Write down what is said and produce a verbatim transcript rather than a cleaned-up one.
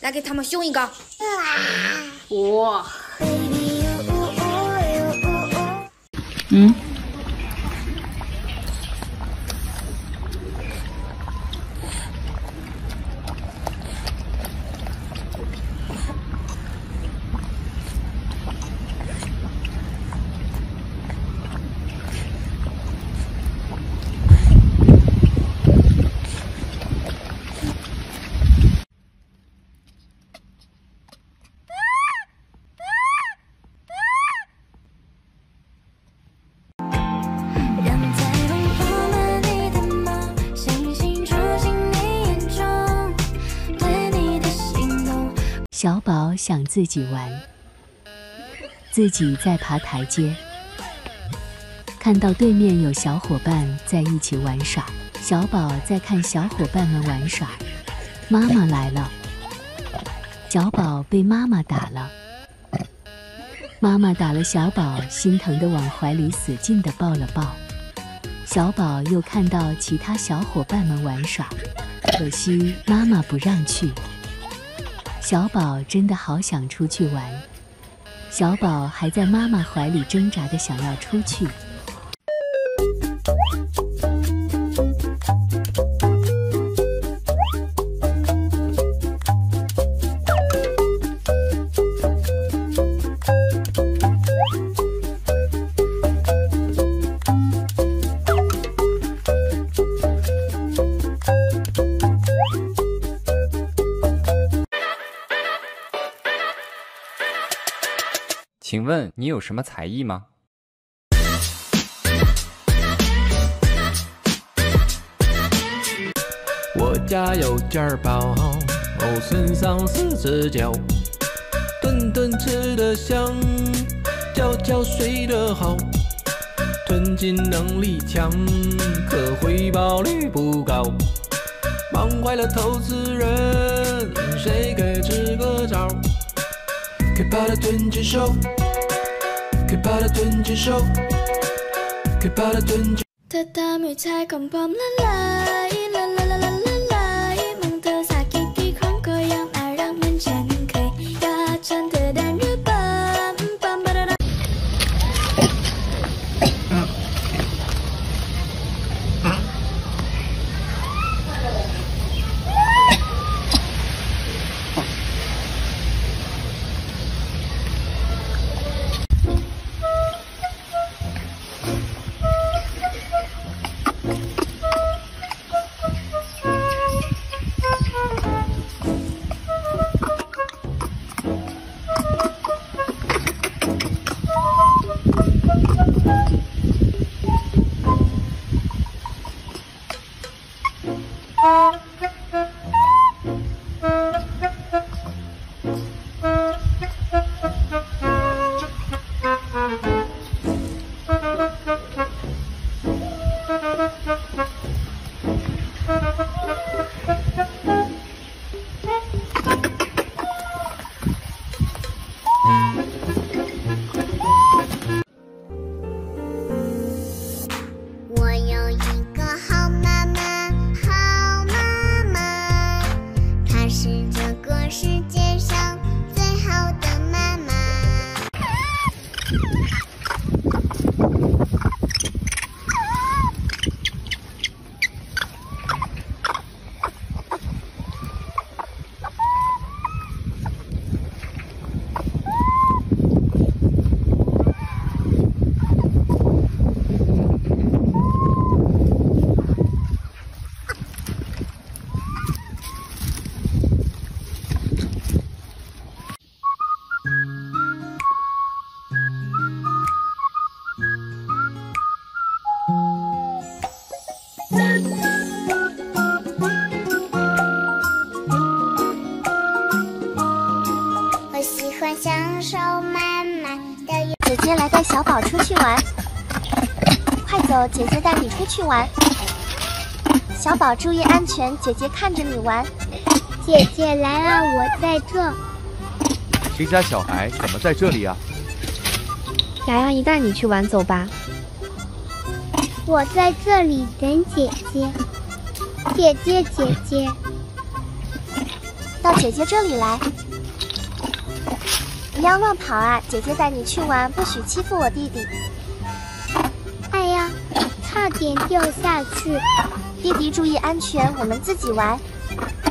来给他们凶一个。 哇！ 嗯。小宝想自己玩，自己在爬台阶，看到对面有小伙伴在一起玩耍，小宝在看小伙伴们玩耍。妈妈来了，小宝被妈妈打了，妈妈打了小宝，心疼的往怀里使劲的抱了抱。小宝又看到其他小伙伴们玩耍，可惜妈妈不让去。小宝真的好想出去玩，小宝还在妈妈怀里挣扎着想要出去。 请问你有什么才艺吗？ 我家有件宝，我身上四只脚，顿顿吃得香，觉觉睡得好，吞金能力强，可回报率不高，忙坏了投资人，谁给支个招？可怕的吞金兽，可怕的吞金兽，可怕的吞金。 เธอทำให้ใจของผมละลายละละละละละลายมองเธอสักกี่กี่ครั้งก็ยังน่ารักเหมือนฉันเคยอยากฉันเธอได้หรือเปล่าปั๊มบารา 享受满满的。姐姐来带小宝出去玩，快走，姐姐带你出去玩。小宝注意安全，姐姐看着你玩。姐姐来啊，我在这。 谁家小孩怎么在这里啊？ 来阿姨带你去玩，走吧。 我在这里等姐姐。姐姐姐姐， 到姐姐这里来。不要乱跑啊！姐姐带你去玩，不许欺负我弟弟。 哎呀，差点掉下去。 弟弟注意安全，我们自己玩。